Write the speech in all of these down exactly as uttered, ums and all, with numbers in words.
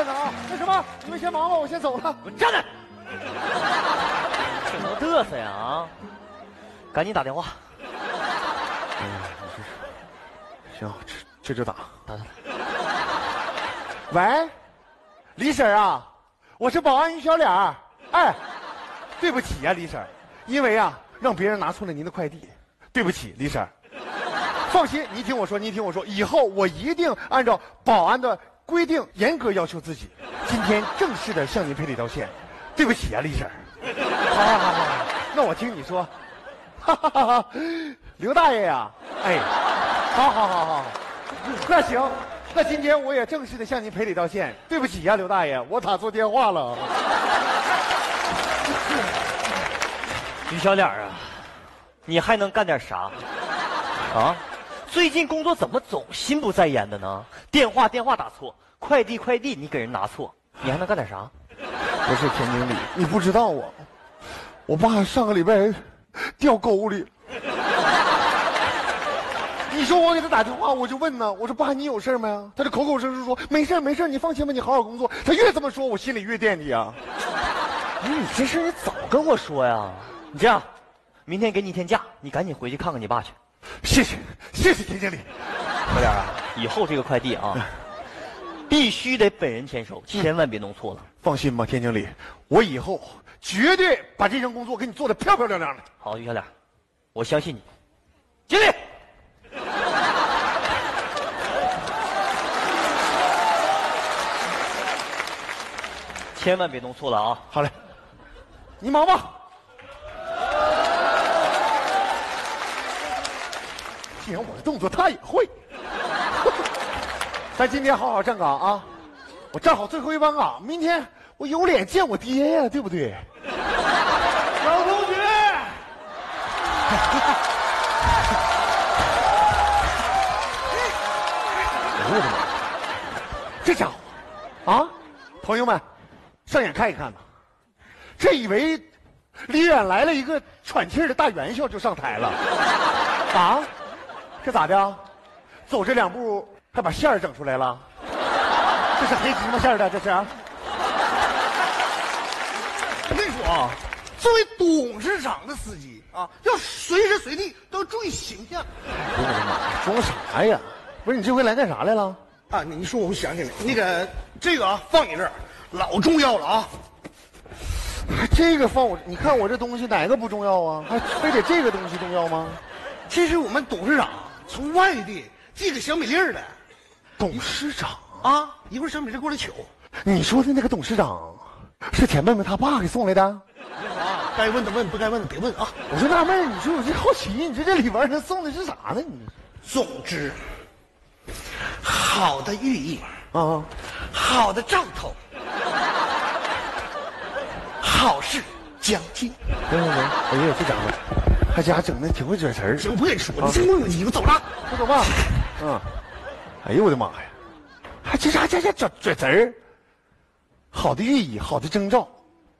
着呢啊！那什么，你们先忙吧，我先走了。 滚站着！这能嘚瑟呀啊！赶紧打电话。 嗯，行，这这就打。 打打。 喂，李婶啊，我是保安于小脸儿。哎，对不起呀、啊，李婶，因为啊让别人拿错了您的快递，对不起，李婶。放心，你听我说，你听我说，以后我一定按照保安的规定严格要求自己。今天正式的向您赔礼道歉，对不起啊，李婶。好好好好，那我听你说。哈哈哈哈，刘大爷呀，哎，好好好好，那行，那今天我也正式的向您赔礼道歉，对不起呀、啊，刘大爷，我打错电话了。 于小脸啊，你还能干点啥？啊？最近工作怎么总心不在焉的呢？电话电话打错，快递快递你给人拿错，你还能干点啥？ 不是田经理，你不知道啊，我爸上个礼拜掉沟里。你说我给他打电话，我就问呢，我说爸，你有事没？他就口口声声说没事没事，你放心吧，你好好工作。他越这么说，我心里越惦记啊。 你这事你早跟我说呀！你这样，明天给你一天假，你赶紧回去看看你爸去。 谢谢谢谢田经理。 小点啊，以后这个快递啊，必须得本人签收，千万别弄错了。 放心吧，田经理，我以后绝对把这项工作给你做得漂漂亮亮的。 好，于小脸，我相信你。经理。千万别弄错了啊！ 好嘞，你忙吧。既然我的动作他也会，咱今天好好站岗啊！我站好最后一班岗，明天我有脸见我爹呀，对不对？ 老同学， 哎呦我的妈！这家伙啊，朋友们，上眼看一看吧，这以为李远来了一个喘气儿的大元宵就上台了啊？这咋的？走这两步还把馅儿整出来了？这是黑芝麻馅儿的，这是？ 我跟你说啊，作为董事长的司机啊，要随时随地都要注意形象。 哎呦我的妈！装啥呀？不是你这回来干啥来了？ 啊，你一说我就想起来，那个这个啊，放你这儿老重要了啊。 还这个放我？你看我这东西哪个不重要啊？还非得这个东西重要吗？ 这是我们董事长从外地寄个小米粒儿的。 董事长啊，一会儿小米粒过来取。 你说的那个董事长是田妹妹他爸给送来的？ 啊，该问的问，不该问的别问啊。 我就纳闷，你说我这好奇，你说这里边他送的是啥呢？你总之，好的寓意啊， 好的兆头，好事将近。 行行行，哎呀，这家伙，他家整的挺会拽词儿。 行，我不跟你说，你这么有意思，走了， 快走吧。嗯，哎呦我的妈呀，还这家家家拽拽词儿，好的寓意，好的征兆。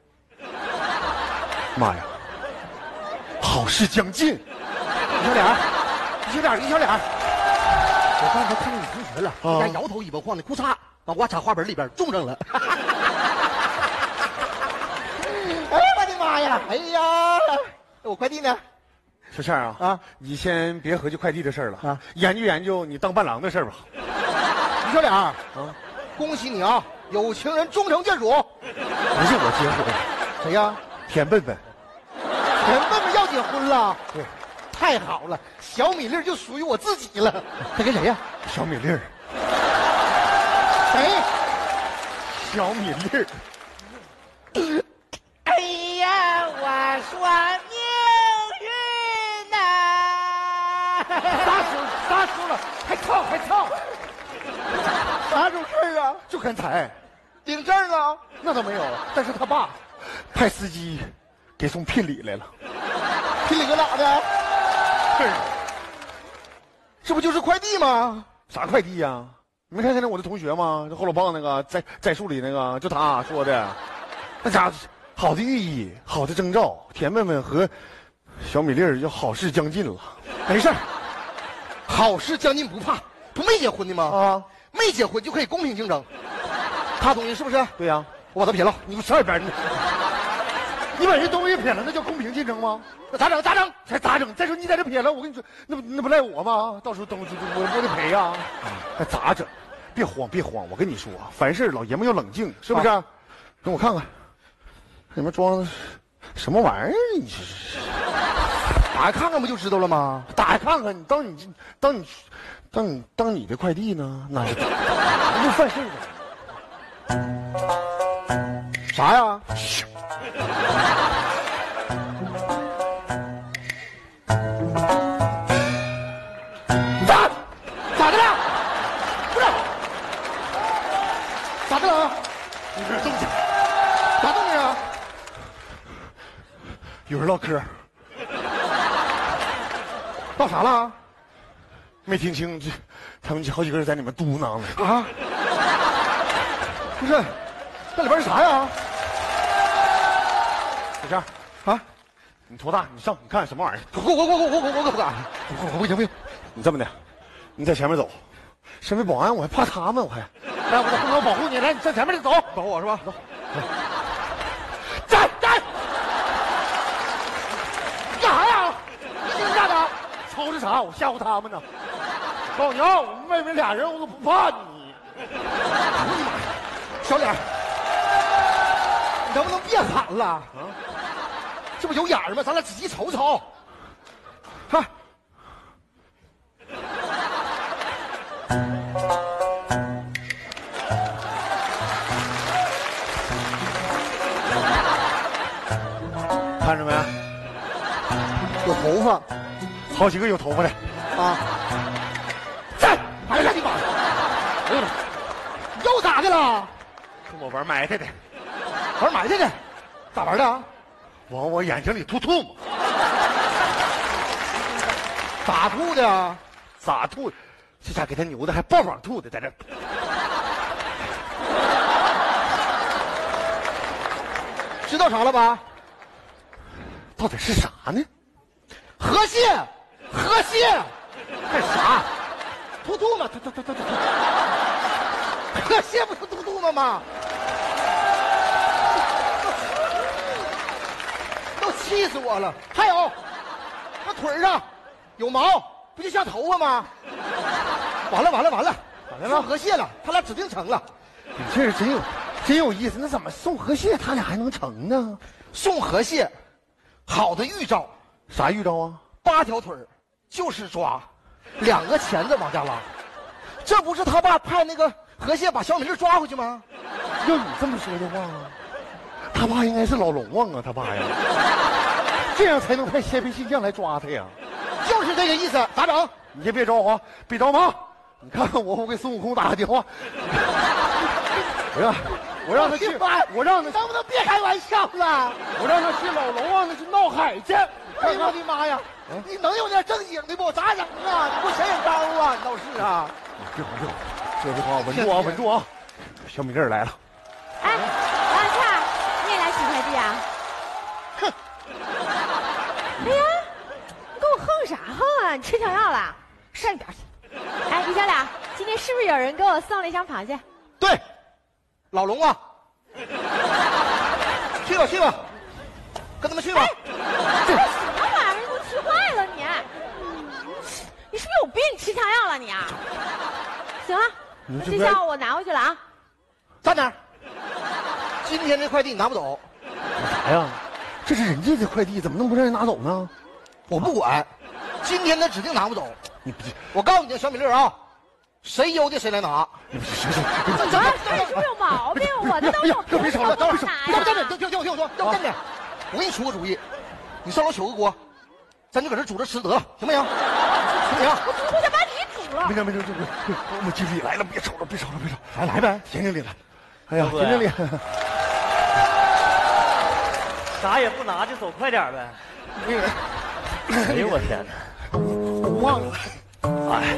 妈呀，好事将近。李小脸，李小脸，李小脸。 我刚才看见你同学了， 啊人家摇头尾巴晃的，裤衩往我插花盆里边种上了。哎呀，我的妈呀！哎呀，我快递呢？ 小倩啊， 啊， 你先别合计快递的事儿了啊， 研究研究你当伴郎的事儿吧。 李小脸啊，恭喜你啊，有情人终成眷属。 不是我结婚， 谁呀？ 田笨笨。 田笨笨要结婚了。 对， 太好了，小米粒就属于我自己了。他跟谁呀？ 小米粒儿， 谁？ 小米粒儿。 哎呀，我说命运呐！ 啥时候啥时候了？还唱还唱， 啥种事儿啊？ 就刚才， 领证了？ 那倒没有，但是他爸派司机给送聘礼来了。 聘礼搁哪的？ 这儿这不就是快递吗？ 啥快递呀、你没看见那我的同学吗？这后老棒那个在在树里那个，就他说的，那家伙好的寓意，好的征兆，田妹妹和小米粒儿要好事将近了。 没事儿，好事将近不怕。不没结婚的吗？ 啊， 没结婚就可以公平竞争。 他东西是不是？ 对呀， 我把他撇了， 你不上边呢？你把人东西撇了，那叫公平竞争吗？ 那咋整？咋整？ 这咋整？再说你在这撇了，我跟你说，那不那不赖我吗？到时候东西我我得赔呀。那咋整？别慌，别慌，我跟你说，凡事老爷们要冷静，是不是？啊、让我看看，你们装的什么玩意儿？你这是打开看看不就知道了吗？ 打开看看，你当你当你当你当你的快递呢？那是那不犯事的。 啥呀？咋咋的了？不是，咋的了？ 有点动静， 啥动静啊？ 有人唠嗑， 闹啥了？ 没听清，这他们好几个人在里面嘟囔呢。 啊？不是，那里边是啥呀？ 小天啊，你多大？你上，你看什么玩意儿？ 我我我我我我我可不敢，我我不行不行。 你这么的，你在前面走，身为保安我还怕他们，我还来，我在后面保护你，来，你站前面走， 保护我是吧？走， 站站， 干啥呀？一惊一乍的， 吵着啥？我吓唬他们呢。告诉你啊，我们外面俩人，我可不怕你。 小脸，你能不能别喊了？啊，这不有眼儿吗？咱俩仔细瞅瞅。看， 看着没？ 有头发好几个有头发的。 啊！站！哎呀你妈！哎呦，又咋的了？ 跟我玩埋汰的， 玩埋汰的，咋玩的啊？ 往我眼睛里吐吐沫。 咋吐的啊？ 咋吐？这家给他牛的还抱膀吐的，在这。 知道啥了吧？ 到底是啥呢？ 河蟹，河蟹，干啥？吐吐沫，吐吐吐吐吐。河蟹不是吐吐沫吗？都气死我了！还有，那腿上有毛，不就像头发吗？完了完了完了， 咋的了送河蟹了，他俩指定成了。 你这是真有真有意思。那怎么送河蟹他俩还能成呢？ 送河蟹，好的预兆， 啥预兆啊？ 八条腿儿就是抓，两个钳子往下拉。这不是他爸派那个河蟹把小米粒抓回去吗？ 要你这么说的话，他爸应该是老龙王啊，他爸呀，这样才能派鲜卑信将来抓他呀。 就是这个意思，咋整？ 你先别着慌，别着忙。你看看我，我给孙悟空打个电话，我让，我让他去，我让他， 能不能别开玩笑了？ 我让他去老龙王那去闹海去。 哎呦我的妈呀！你能有点正经的不？咋整啊？你给我想想招啊！你倒是啊！ 别慌，别慌，别别慌，稳住啊，稳住啊！小米粒儿来了。 哎，王小倩，你也来取快递啊？ 哼！ 哎呀，你给我横啥横啊？你吃枪药了？上一边去！哎，李小俩，今天是不是有人给我送了一箱螃蟹？ 对，老龙啊，去吧去吧，跟他们去吧。 这什么玩意儿？你给我气坏了你！你是不是有病？你吃枪药了你啊？行了，那这箱我拿回去了啊。 站那儿。今天这快递你拿不走。 干啥呀？这是人家的快递，怎么能不让人拿走呢？ 我不管，今天他指定拿不走。 你不， 我告诉你，小米粒啊，谁邮的谁来拿。 你不行行， 怎么？你是不是有毛病？我的都有别吵了， 别等会儿， 拿呀！ 要不站着，听听听我听我说，要不站着。我给你出个主意，你上楼取个锅，咱就搁这煮着吃得了，行不行？行不行？ 我我想把你煮了没。事没事，这这我们经理来了，别吵了，别吵了，别吵，来来呗，田经理来。哎呀， 对田经理， 啥也不拿就走，快点呗！ 那个， 哎呦我天哪！ 我忘了。 哎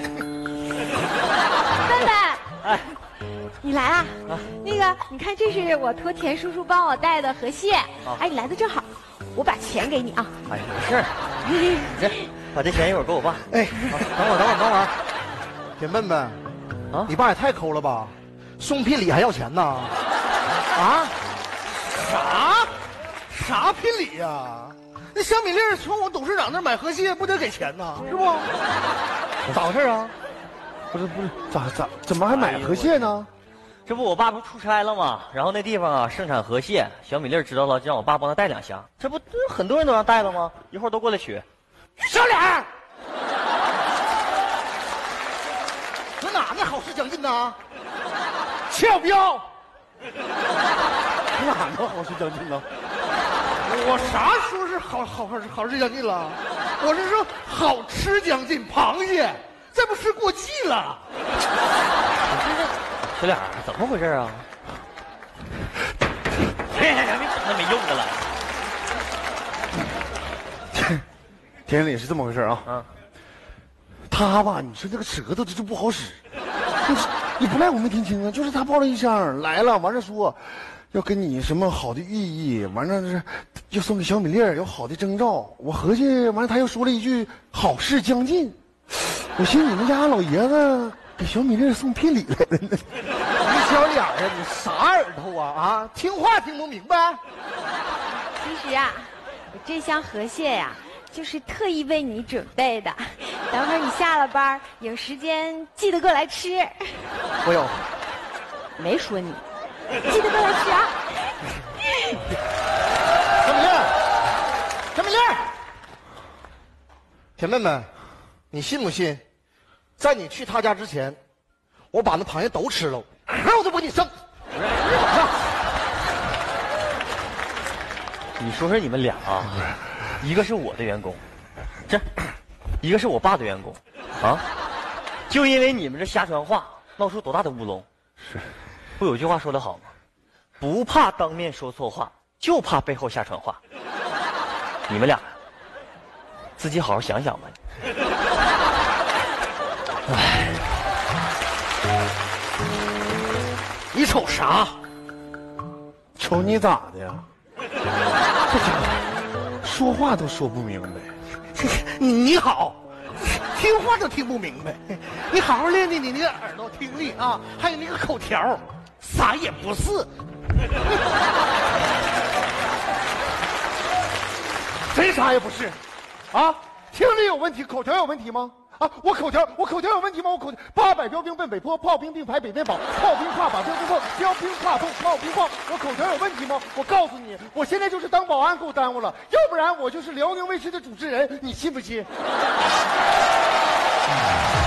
笨笨， 哎， 你来啦！那个，你看，这是我托田叔叔帮我带的河蟹。哎，你来的正好，我把钱给你啊。 哎，没事儿，你这把这钱一会儿给我爸。 哎，等会儿等会儿等会儿，田笨笨， 啊， 你爸也太抠了吧！ 送聘礼还要钱呢？啊？啥？啥聘礼呀、啊？那小米粒从我董事长那买河蟹不得给钱呢？是不？咋回事啊？ 不是不是，咋咋怎么还买河蟹呢？ 这不我爸不出差了吗？然后那地方啊盛产河蟹，小米粒知道了，就让我爸帮他带两箱。这不很多人都让带了吗？一会儿都过来取。 小脸，搁哪呢？好事将近呢？ 俏彪，哪能好事将近呢？ 我啥时候是好好好好事将近了？我是说好吃将近，螃蟹，这不是过季了？ 小脸，怎么回事啊？哎呀呀，你整那没用的了。 田里是这么回事啊。 嗯。 他吧，你说这个舌头这就不好使。你不赖我没听清啊，就是他报了一箱来了，完了说要跟你什么好的寓意，完了是要送给小米粒儿有好的征兆。我合计完了，他又说了一句好事将近。我寻思你们家老爷子给小米粒儿送聘礼来了呢。 于小脸啊，你啥耳朵啊啊？听话听不明白？ 其实啊，我这箱河蟹呀、啊，就是特意为你准备的。等会儿你下了班有时间记得过来吃。 我有， 没说你，记得过来吃啊。 小米粒儿，小米粒儿，铁妹妹，你信不信？在你去他家之前，我把那螃蟹都吃了，那我就不给你生。 你说说你们俩啊，一个是我的员工，这，一个是我爸的员工，啊，就因为你们这瞎传话，闹出多大的乌龙？ 是， 不有句话说得好吗？不怕当面说错话，就怕背后瞎传话。你们俩，自己好好想想吧。 哎，你瞅啥？ 瞅你咋的呀？这家伙说话都说不明白。 你好，听话都听不明白。你好好练练你那个耳朵听力啊，还有那个口条，啥也不是。 谁啥也不是，啊？听力有问题，口条有问题吗？啊，我口条，我口条有问题吗？我口条八百标兵奔北坡，炮兵并排北边跑，炮兵怕把兵不破，标兵怕碰炮兵炮。我口条有问题吗？我告诉你，我现在就是当保安给我耽误了，要不然我就是辽宁卫视的主持人，你信不信？